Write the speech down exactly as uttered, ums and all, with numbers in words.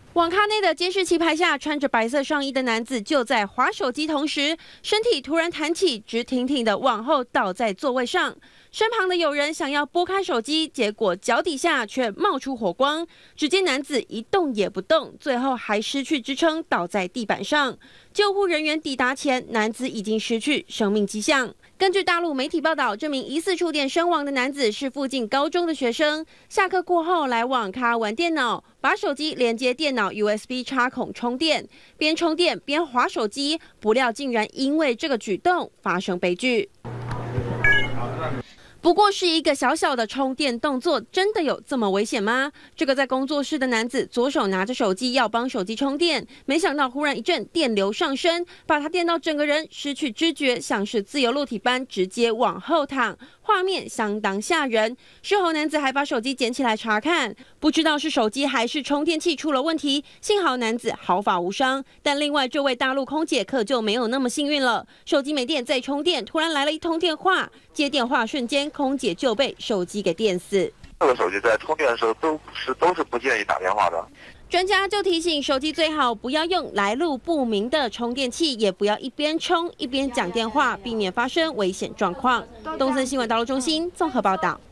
网咖内的监视器拍下，穿着白色上衣的男子就在滑手机，同时身体突然弹起，直挺挺的往后倒在座位上。身旁的友人想要拨开手机，结果脚底下却冒出火光。只见男子一动也不动，最后还失去支撑，倒在地板上。救护人员抵达前，男子已经失去生命迹象。根据大陆媒体报道，这名疑似触电身亡的男子是附近高中的学生，下课过后来网咖玩电脑，把手机连接电脑 U S B 插孔充电，边充电边滑手机，不料竟然因为这个举动发生悲剧。不过是一个小小的充电动作，真的有这么危险吗？这个在工作室的男子左手拿着手机要帮手机充电，没想到忽然一阵电流上升，把他电到整个人失去知觉，像是自由落体般直接往后躺，画面相当吓人。事后男子还把手机捡起来查看，不知道是手机还是充电器出了问题，幸好男子毫发无伤。但另外这位大陆空姐可就没有那么幸运了，手机没电再充电，突然来了一通电话，接电话瞬间空姐就被手机给电死。 这个手机在充电的时候都是都是不建议打电话的。 专家就提醒，手机最好不要用来路不明的充电器，也不要一边充一边讲电话，避免发生危险状况。东森新闻道路中心综合报道。